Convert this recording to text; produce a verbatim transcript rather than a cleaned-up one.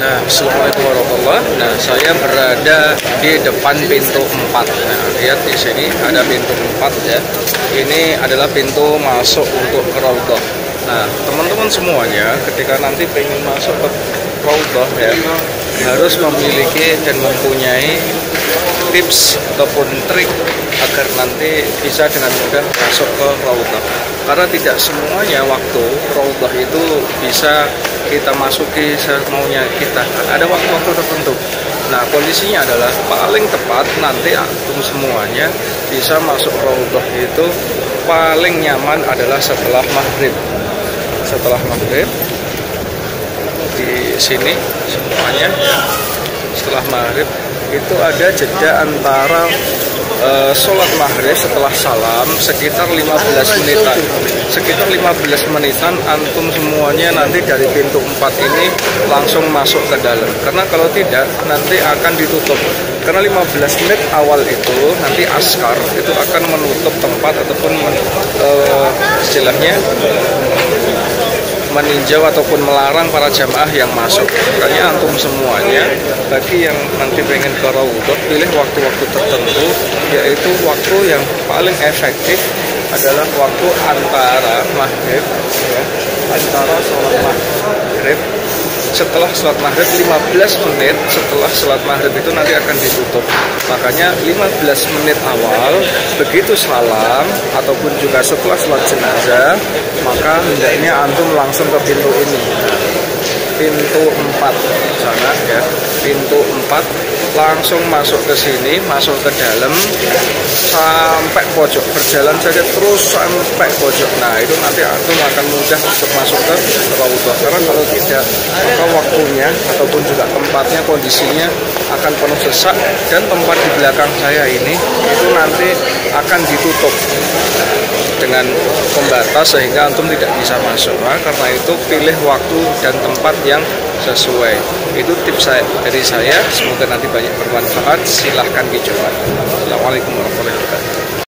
Nah, Assalamualaikum warahmatullahi wabarakatuh. Nah, saya berada di depan pintu empat. Nah, lihat di sini ada pintu empat ya. Ini adalah pintu masuk untuk ke Raudhah. Nah, teman-teman semuanya ketika nanti pengen masuk ke Raudhah ya, harus memiliki dan mempunyai tips ataupun trik agar nanti bisa dengan mudah masuk ke Raudhah. Karena tidak semuanya waktu Raudhah itu bisa kita masuki semaunya kita, ada waktu-waktu tertentu. Nah, kondisinya adalah paling tepat nanti antum semuanya bisa masuk Raudhah itu paling nyaman adalah setelah maghrib. Setelah maghrib di sini semuanya setelah maghrib itu ada jeda antara uh, sholat maghrib setelah salam sekitar lima belas menitan. Sekitar lima belas menitan antum semuanya nanti dari pintu empat ini langsung masuk ke dalam. Karena kalau tidak nanti akan ditutup. Karena lima belas menit awal itu nanti askar itu akan menutup tempat ataupun uh, istilahnya meninjau ataupun melarang para jamaah yang masuk. Makanya antum semuanya bagi yang nanti pengen ke Raudhah, pilih waktu-waktu tertentu, yaitu waktu yang paling efektif adalah waktu antara maghrib ya, antara sholat maghrib setelah sholat maghrib lima belas menit setelah sholat maghrib itu nanti akan ditutup. Makanya lima belas menit awal begitu salam ataupun juga setelah sholat jenazah, maka hendaknya antum langsung ke pintu ini. Nah, pintu empat sana ya, pintu empat langsung masuk ke sini, masuk ke dalam sampai pojok, berjalan saja terus sampai pojok. Nah, itu nanti antum akan mudah untuk masuk ke Raudhah. Karena kalau tidak, maka waktunya ataupun juga tempatnya kondisinya akan penuh sesak, dan tempat di belakang saya ini itu nanti akan ditutup dengan pembatas sehingga antum tidak bisa masuk. Nah, karena itu pilih waktu dan tempat yang sesuai. Itu tips saya, dari saya. Semoga nanti banyak bermanfaat. Silahkan dicoba. Assalamualaikum warahmatullahi wabarakatuh.